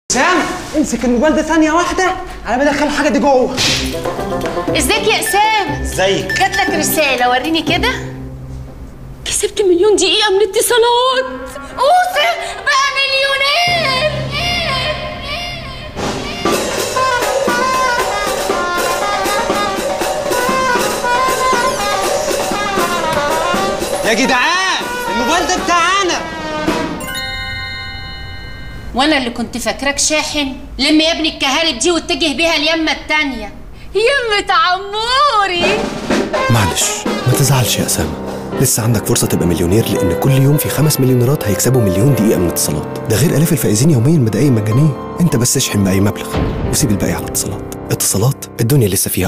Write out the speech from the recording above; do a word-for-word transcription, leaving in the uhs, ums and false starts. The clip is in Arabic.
سام امسك الموبايل ده ثانية واحدة على ما ادخل الحاجة دي جوه. ازيك يا اسام؟ ازيك؟ جات لك رسالة وريني كده. كسبت مليون دقيقة من اتصالات. اوسم بقى مليونير. يا جدعان الموبايل ده بتاعنا. وانا اللي كنت فاكراك شاحن. لم يا ابني الكهارب دي واتجه بيها اليمة التانية. يمة عموري. معلش ما تزعلش يا أسامة، لسه عندك فرصة تبقى مليونير، لأن كل يوم في خمس مليونيرات هيكسبوا مليون دقيقة من اتصالات، ده غير آلاف الفائزين يوميا بدقايق مجانية. أنت بس اشحن بأي مبلغ وسيب الباقي على اتصالات. اتصالات الدنيا لسه فيها